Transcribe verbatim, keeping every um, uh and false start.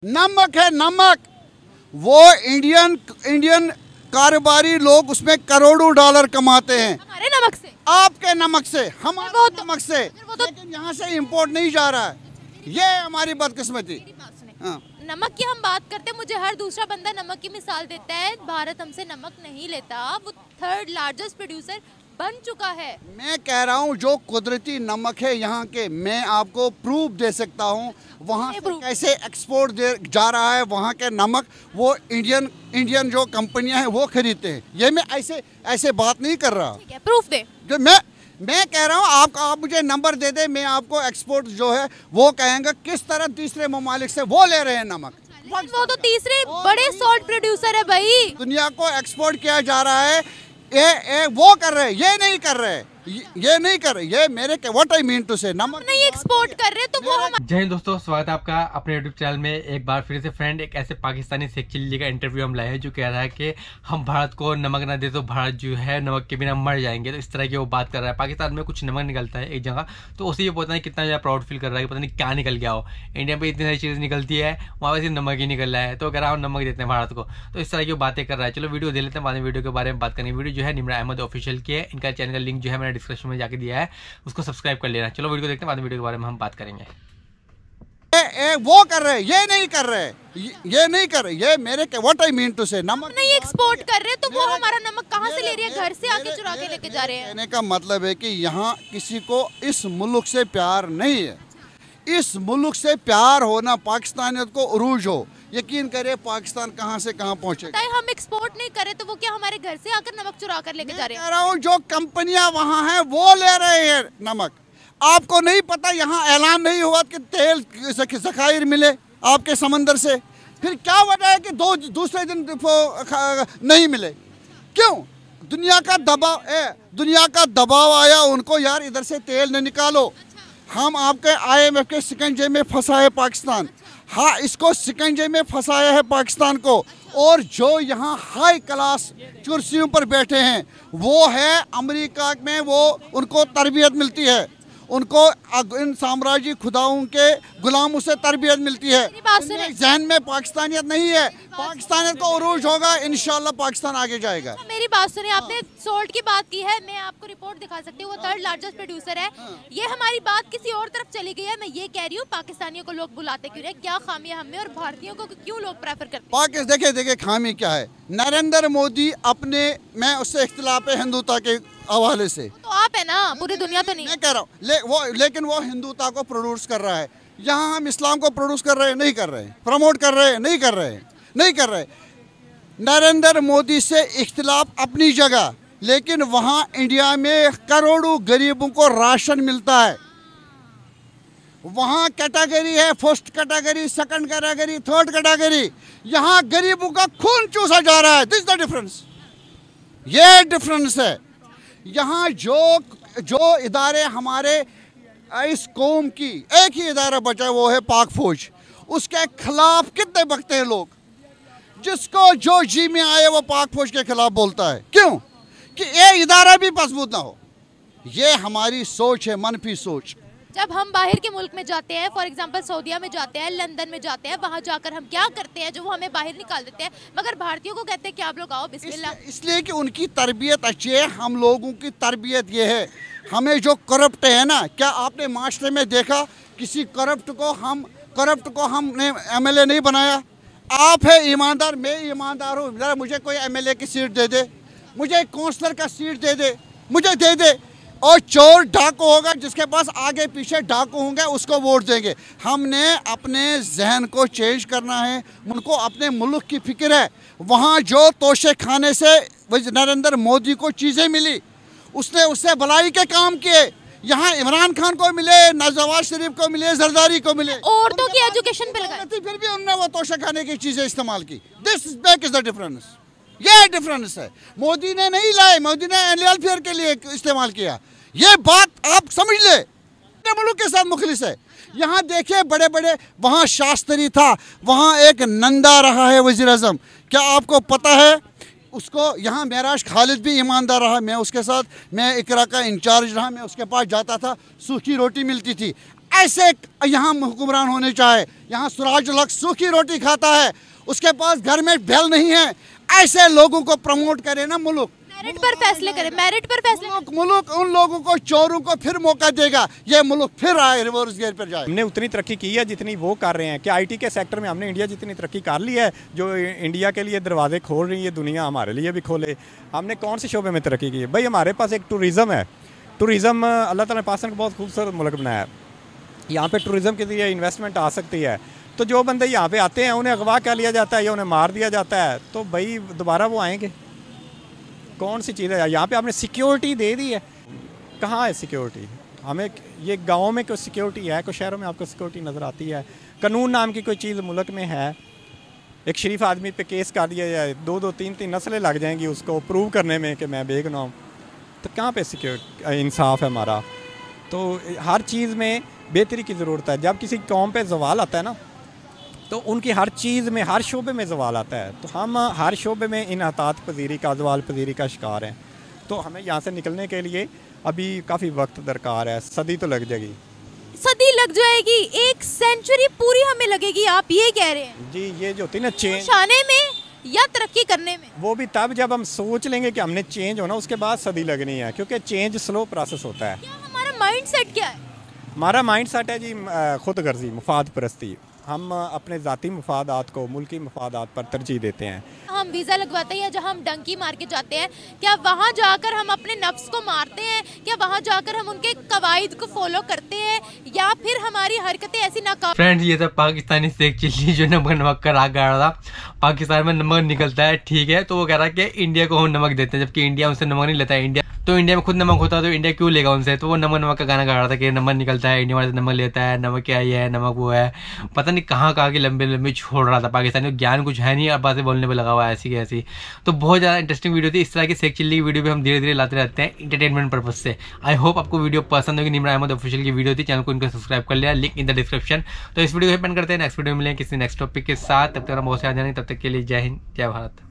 नमक है नमक। वो इंडियन इंडियन कारोबारी लोग उसमें करोड़ों डॉलर कमाते हैं हमारे नमक से, आपके नमक से, हमारे वो तो- नमक से, वो तो- लेकिन यहाँ से इंपोर्ट नहीं जा रहा है। ये हमारी बदकिस्मती। मेरी बात सुने। हाँ। नमक की हम बात करते हैं, मुझे हर दूसरा बंदा नमक की मिसाल देता है। भारत हमसे नमक नहीं लेता, वो थर्ड लार्जेस्ट प्रोड्यूसर बन चुका है। मैं कह रहा हूँ जो कुदरती नमक है यहाँ के, मैं आपको प्रूफ दे सकता हूँ वहाँ से कैसे एक्सपोर्ट दे जा रहा है। वहाँ के नमक वो इंडियन इंडियन जो कंपनियाँ हैं वो खरीदते हैं। ये मैं ऐसे ऐसे बात नहीं कर रहा। ठीक है, प्रूफ दे। जो मैं मैं कह रहा हूँ आप आप मुझे नंबर दे दे, मैं आपको एक्सपोर्ट जो है वो कहेंगे किस तरह तीसरे ममालिक से वो ले रहे हैं नमक। वो तो तीसरे बड़े सॉल्ट प्रोड्यूसर है भाई। दुनिया को एक्सपोर्ट किया जा रहा है, ये ये वो कर रहे हैं, ये नहीं कर रहे, ये, ये नहीं कर रहे। ये मेरे व्हाट आई मीन टू से नमक नहीं एक्सपोर्ट कर रहे तो वो हम जय हिंद दोस्तों, स्वागत है आपका अपने यूट्यूब चैनल में एक बार फिर से। फ्रेंड, एक ऐसे पाकिस्तानी शेख चिल्ली का इंटरव्यू हम लाए हैं जो कह रहा है कि हम भारत को नमक ना दे तो भारत जो है नमक के बिना मर जाएंगे। तो इस तरह की वो बात कर रहा है। पाकिस्तान में कुछ नमक निकलता है एक जगह, तो उसे ये पता नहीं कितना ज़्यादा प्राउड फील कर रहा है कि पता नहीं क्या निकल गया हो। इंडिया में इतनी सारी चीज़ निकलती है, वहाँ वैसे नमक ही निकल रहा है, तो कह रहा है नमक देते हैं भारत को। तो इस तरह की बातें कर रहा है। चलो वीडियो दे लेते हैं, बाद में वीडियो के बारे में बात करेंगे। वीडियो जो है निमरा अहमद ऑफिशियल की है, इनका चैनल का लिंक जो है मैंने डिस्क्रिप्शन में जाके दिया है, उसको सब्सक्राइब कर लेना। चलो वीडियो देखते हैं, बाद में वीडियो के बारे में हम बात करेंगे। ए, ए, वो कर रहे, ये नहीं कर रहे, ये, ये नहीं कर रहे। ये मेरे व्हाट आई मीन टू से नमक नहीं एक्सपोर्ट कर रहे तो वो हमारा नमक कहाँ से ले रही है? घर से आके चुरा के लेके जा रहे हैं। कहने का मतलब है कि यहाँ किसी को इस मुल्क से प्यार नहीं है। इस मुल्क से प्यार होना, पाकिस्तानियत को उरूज हो, यकीन करे पाकिस्तान कहाँ से कहाँ पहुँचे। हम एक्सपोर्ट नहीं करे तो वो क्या हमारे घर से आकर नमक चुरा कर लेके जा रहे हैं? कह रहा हूँ जो कंपनियां वहाँ हैं वो ले रहे हैं नमक। आपको नहीं पता यहाँ ऐलान नहीं हुआ कि तेल ज़खायर मिले आपके समंदर से, फिर क्या वजह है कि दो दूसरे दिन नहीं मिले? क्यों? दुनिया का दबाव ए, दुनिया का दबाव आया उनको, यार इधर से तेल न निकालो। हम आपके आईएमएफ के शिकंजे में फंसा है पाकिस्तान। हाँ, इसको शिकंजे में फंसाया है पाकिस्तान को। और जो यहाँ हाई क्लास कुर्सियों पर बैठे हैं वो है अमेरिका में, वो उनको तरबियत मिलती है, उनको इन साम्राज्य खुदाओं के गुलामों से तरबियत मिलती है। जहन में पाकिस्तानियत नहीं है। पाकिस्तानियत को उरूज होगा, इंशाल्लाह पाकिस्तान आगे जाएगा। मेरी बात सुनिए, आपने सोल्ट की बात की है, मैं आपको रिपोर्ट दिखा सकती हूँ, वो थर्ड लार्जेस्ट प्रोड्यूसर है। ये हमारी बात किसी और तरफ चली गई है। मैं ये कह रही हूँ पाकिस्तानियों को लोग बुलाते क्यों रहे? क्या खामियां हमें और भारतीयों को क्यों लोग प्रेफर करते हैं? पाकिस्तान देखे देखे खामी क्या है। नरेंद्र मोदी अपने, मैं उससे इख्तिलाफ है हिंदुता के हवाले से, तो आप है ना, पूरी दुनिया तो नहीं। मैं कह रहा हूँ ले, वो लेकिन वो हिंदुता को प्रोड्यूस कर रहा है। यहाँ हम इस्लाम को प्रोड्यूस कर रहे हैं, नहीं कर रहे हैं। प्रमोट कर रहे हैं, नहीं कर रहे हैं, नहीं कर रहे। नरेंद्र मोदी से इख्तिलाफ अपनी जगह, लेकिन वहाँ इंडिया में करोड़ों गरीबों को राशन मिलता है। वहाँ कैटेगरी है, first category, second category, third category. यहाँ गरीबों का खून चूसा जा रहा है। दिस द डिफरेंस, ये डिफरेंस है। यहाँ जो जो इदारे हमारे इस कौम की, एक ही इदारा बचा है वो है पाक फौज, उसके खिलाफ कितने बकते हैं लोग। जिसको जो जी में आए वो पाक फौज के खिलाफ बोलता है। क्यों? कि ये इदारा भी मजबूत ना हो। ये हमारी सोच है, मनफी सोच। जब हम बाहर के मुल्क में जाते हैं, फॉर एग्जांपल सऊदीया में जाते हैं, लंदन में जाते हैं, वहाँ जाकर हम क्या करते हैं जो वो हमें बाहर निकाल देते हैं, मगर भारतीयों को कहते हैं कि आप लोग आओ बिस्मिल्लाह। इसलिए, इसलिए कि उनकी तरबियत अच्छी है। हम लोगों की तरबियत ये है, हमें जो करप्ट है ना, क्या आपने माशरे में देखा किसी करप्ट को हम करप्ट को हमने एमएलए नहीं बनाया? आप है ईमानदार, मैं ईमानदार हूँ, ज़रा मुझे कोई एमएलए की सीट दे दे, मुझे काउंसलर का सीट दे दे, मुझे दे दे। और चोर डाकू होगा, जिसके पास आगे पीछे डाकू होंगे उसको वोट देंगे। हमने अपने जहन को चेंज करना है। उनको अपने मुल्क की फिक्र है। वहाँ जो तोशे खाने से नरेंद्र मोदी को चीज़ें मिली, उसने उससे भलाई के काम किए। यहाँ इमरान खान को मिले, नवाज शरीफ को मिले, जरदारी को मिले, औरतों की एजुकेशन पे लगाई, फिर भी उन्होंने वो तोशे खाने की चीज़ें इस्तेमाल की। This back is the difference. ये डिफरेंस है। मोदी ने नहीं लाए, मोदी ने वेलफेयर के लिए इस्तेमाल किया। ये बात आप समझ ले। अपने मुल्क के साथ मुखलिस है। यहाँ देखिए बड़े बड़े, वहाँ शास्त्री था, वहाँ एक नंदा रहा है वज़ीर आज़म। क्या आपको पता है उसको? यहाँ महराज खालिद भी ईमानदार रहा। मैं उसके साथ, मैं इकरा का इंचार्ज रहा, मैं उसके पास जाता था, सूखी रोटी मिलती थी। ऐसे यहाँ हुक्मरान होने चाहिए। यहाँ सुराज लक सूखी रोटी खाता है, उसके पास घर में बैल नहीं है। ऐसे लोगों को प्रमोट करे ना मुल्क, मेरिट पर फैसले करें, मेरिट पर फैसले मुल्क मुल्क उन लोगों को, चोरों को फिर मौका देगा। ये मुल्क फिर आए रिवर्स गियर पर जाए। हमने उतनी तरक्की की है जितनी वो कर रहे हैं। कि आईटी के सेक्टर में हमने इंडिया जितनी तरक्की कर ली है, जो इंडिया के लिए दरवाजे खोल रही है दुनिया, हमारे लिए भी खोले। हमने कौन से शोबे में तरक्की की है भाई? हमारे पास एक टूरिज़म है। टूरिज़म अल्लाह ताला ने पाकिस्तान को बहुत खूबसूरत मुल्क बनाया है। यहाँ पे टूरिज़म के लिए इन्वेस्टमेंट आ सकती है। तो जो बंदे यहाँ पे आते हैं उन्हें अगवा कर लिया जाता है या उन्हें मार दिया जाता है, तो भाई दोबारा वो आएंगे? कौन सी चीज़ है? यहाँ पे आपने सिक्योरिटी दे दी है, कहाँ है सिक्योरिटी? हमें ये गाँव में कोई सिक्योरिटी है? कोई शहरों में आपको सिक्योरिटी नज़र आती है? कानून नाम की कोई चीज़ मुल्क में है? एक शरीफ आदमी पे केस कर दिया जाए, दो दो तीन तीन नस्लें लग जाएंगी उसको प्रूव करने में कि मैं बेगुनाह हूँ। तो कहाँ पे सिक्योरिटी इंसाफ है हमारा? तो हर चीज़ में बेहतरी की ज़रूरत है। जब किसी कौम पे जवाल आता है ना, तो उनकी हर चीज़ में, हर शोबे में जवाल आता है। तो हम हर शोबे में इनहतात पजीरी का, जवाल पजीरी का शिकार हैं। तो हमें यहाँ से निकलने के लिए अभी काफ़ी वक्त दरकार है। सदी तो लग जाएगी, सदी लग जाएगी, एक सेंचुरी पूरी हमें लगेगी, आप ये कह रहे हैं? जी, ये जो होती है ना चेंज आने में या तरक्की करने में, वो भी तब जब हम सोच लेंगे कि हमने चेंज होना, उसके बाद सदी लगनी है। क्योंकि चेंज स्लो प्रोसेस होता है। क्या हमारा माइंड सेट क्या है? हमारा माइंड सेट है जी खुद गर्जी, मुफाद परस्ती। हम अपने ज़ाती मफादात को मुल्की मफादात पर तरजीह देते हैं। हम वीज़ा लगवाते हैं या जहाँ हम डंकी मार के जाते हैं, क्या वहाँ जाकर हम अपने नफ्स को मारते हैं? क्या वहाँ जाकर हम उनके कवायद को फॉलो करते हैं, या फिर हमारी हरकतें ऐसी नाकाम? फ्रेंड्स, ये था पाकिस्तानी शेख चिल्ली जो नमक नमक कर आ गया था। पाकिस्तान में नमक निकलता है, ठीक है, तो वो कह रहा है कि इंडिया को हम नमक देते हैं, जबकि इंडिया उनसे नमक नहीं लेता है। इंडिया तो इंडिया में खुद नमक होता है, तो इंडिया क्यों लेगा उनसे? तो वो नमक नमक का गाना गा रहा था कि नमक निकलता है, इंडिया वाले से नमक लेता है, नमक क्या ये है, नमक वो है, पता नहीं कहाँ कहाँ की लंबी लंबी छोड़ रहा था। पाकिस्तानी को ज्ञान कुछ है नहीं, अब बातें बोलने पर लगा हुआ है ऐसी की ऐसी। तो बहुत ज़्यादा इंटरेस्टिंग वीडियो थी। इस तरह की शेख चिल्ली की वीडियो भी हम धीरे धीरे लाते रहते हैं इंटरटेनमेंट पर्पज से। आई होप आपको वीडियो पसंद होगी। निमरा अहमद ऑफिशियल की वीडियो थी, चैनल को इनको सब्सक्राइब कर लिया, लिंक इन द डिस्क्रिप्शन। तो इस वीडियो को पेन करते हैं, नेक्स्ट वीडियो में मिलेंगे किसी नेक्स्ट टॉपिक के साथ। तब तक हम बहुत से आ जाएंगे, तब तक के लिए जय हिंद, जय भारत।